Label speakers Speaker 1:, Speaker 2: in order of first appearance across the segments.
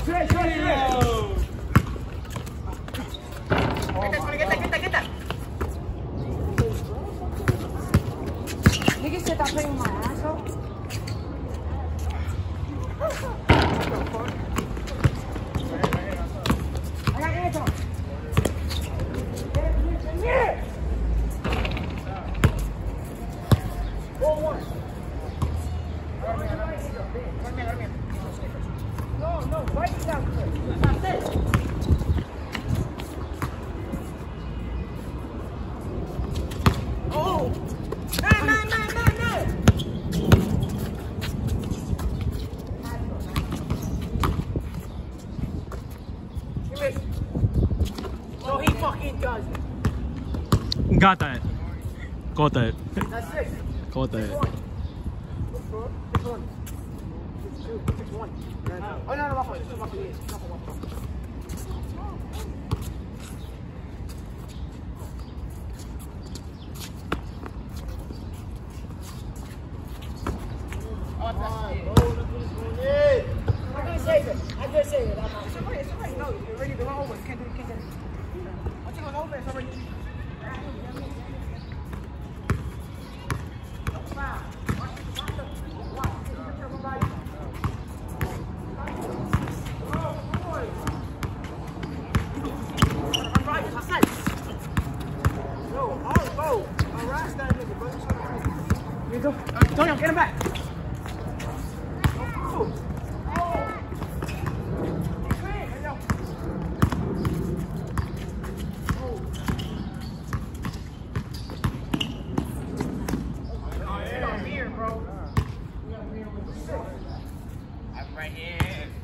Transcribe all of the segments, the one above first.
Speaker 1: Nigga said I'm playing with my asshole. I got Anton. Yeah. 4-1. No, right down there. That's it. Oh! No! You missed. Oh, he fucking does it.
Speaker 2: Got that. Got that.
Speaker 1: That's it.
Speaker 2: Got that.
Speaker 1: 6-1. 6-1. Oh, no, my fault. It's my fault. I couldn't save it. It's already. No, you're ready to go over. You can't do it. Once you go over, it's already. Antonio, get him back.
Speaker 3: Right here.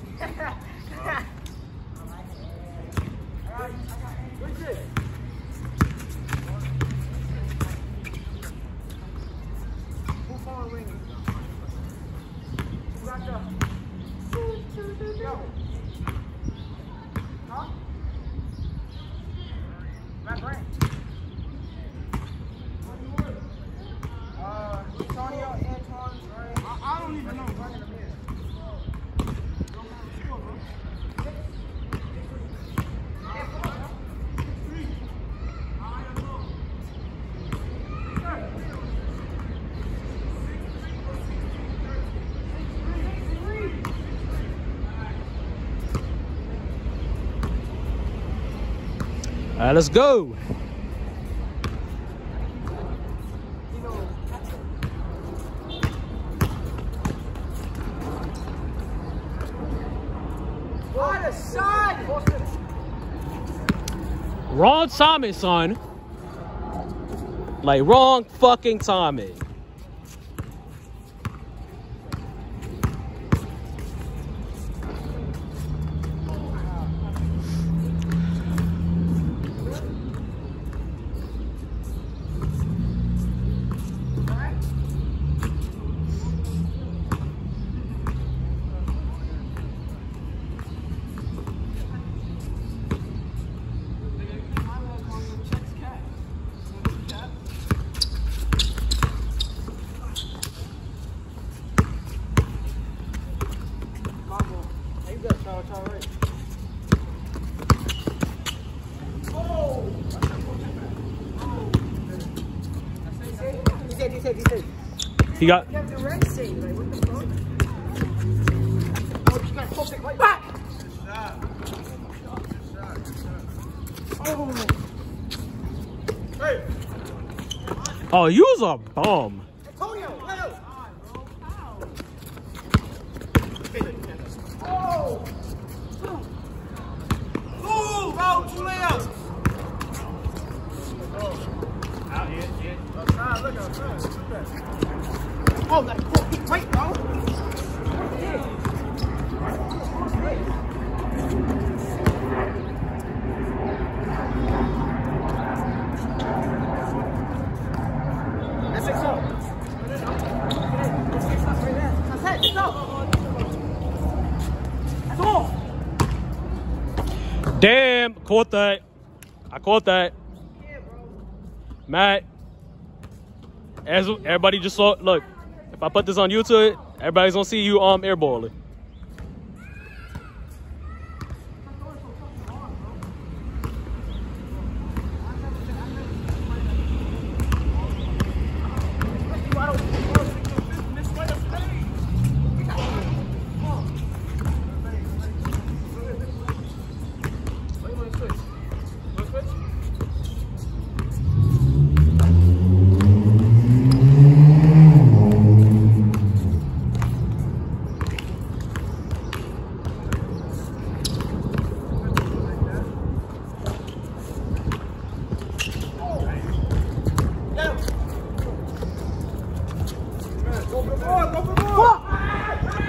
Speaker 1: What's this? Who phone ringing? Who got the? Yo. Huh? My brain. What do you want? Antonio, Anton, right? I don't even know.
Speaker 2: All right, let's go.
Speaker 1: What a shot!
Speaker 2: Wrong timing, son. Like, wrong fucking timing. He got.
Speaker 1: You have the red save, like, what the fuck? Oh, you got to poke it right back! Oh! Hey!
Speaker 2: Oh, you was a bum.
Speaker 1: Antonio, help! Oh! Ooh, bro, Julio!
Speaker 3: Out here, shit.
Speaker 1: Outside, look outside. Oh, that's right, bro. That's 6-0. That's it, 6-0. That's all.
Speaker 2: Damn, caught that. I caught that.
Speaker 1: Yeah, bro.
Speaker 2: Matt, as everybody just saw, look, if I put this on YouTube, everybody's gonna see you airballing.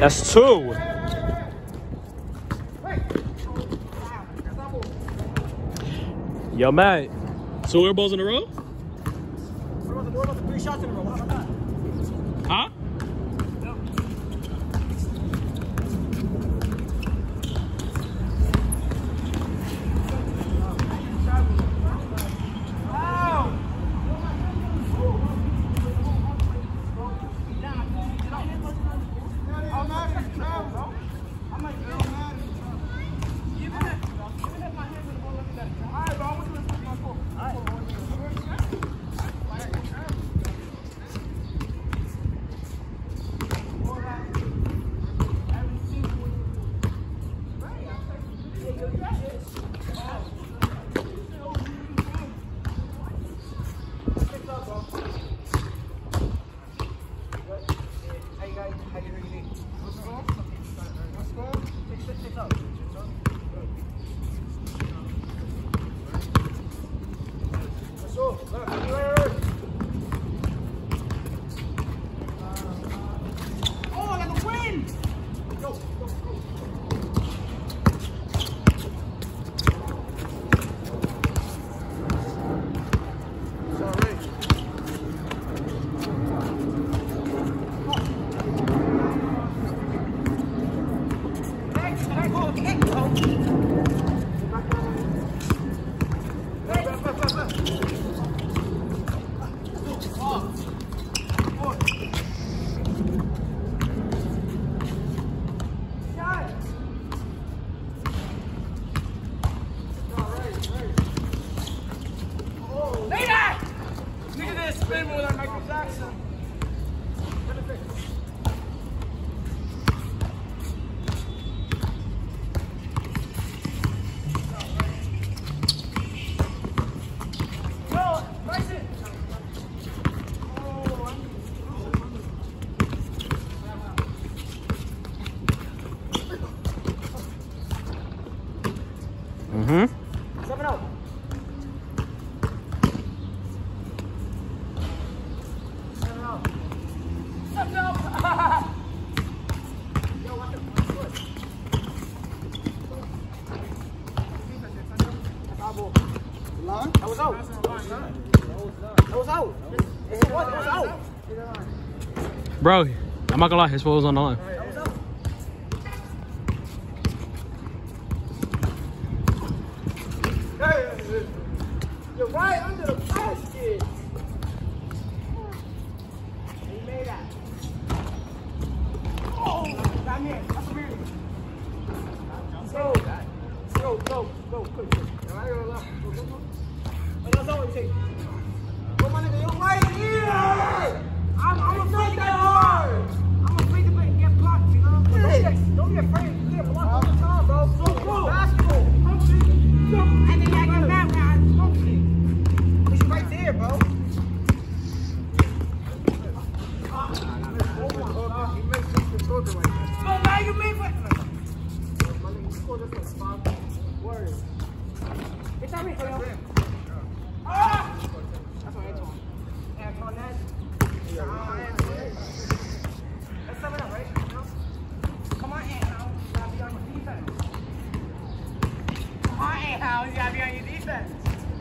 Speaker 2: That's 2. Yo, Matt. 2 air balls in a row?
Speaker 1: What about the 3 shots in a row? How about that?
Speaker 2: Huh?
Speaker 1: Spin more like Michael Jackson. No, price it.
Speaker 2: Mm-hmm.
Speaker 1: 7 out. That was out. That was out. It was out.
Speaker 2: Bro, I'm not gonna lie, his phone was on the line.
Speaker 1: That was out. Hey, you're right under the basket. He made that. Oh, got me. That's a weird. Go, quick. That's all you take. Go, my nigga, you're right here. I'm afraid that hard. I'm afraid to get blocked, you know? Don't be afraid. You get blocked all the time, bro. So basketball. And then I get mad when I smoke it. Push you right there, bro. He makes this control like that. So now you made what? My nigga, you scored this like 5 words. It's not me, bro. Ah! That's what Antoine. Antoine, that's 7 up, right? No? Come on, Antoine. You gotta be on your defense. Come on, Antoine. You gotta be on your defense.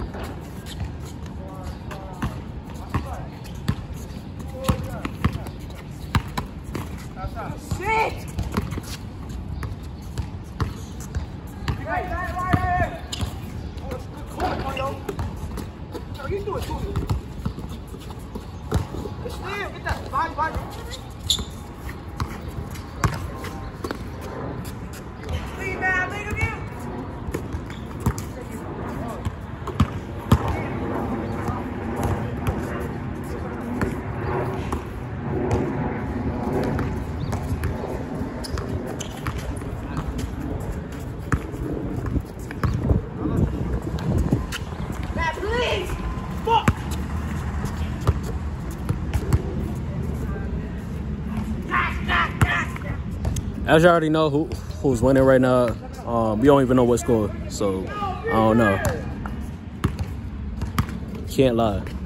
Speaker 1: Shit! Right. Oh, that's a good call, yo. Oh, you do it, too. It's there. Get that. Body. Leave now. Leave again.
Speaker 2: As you already know who's winning right now, we don't even know what score, so I don't know. Can't lie.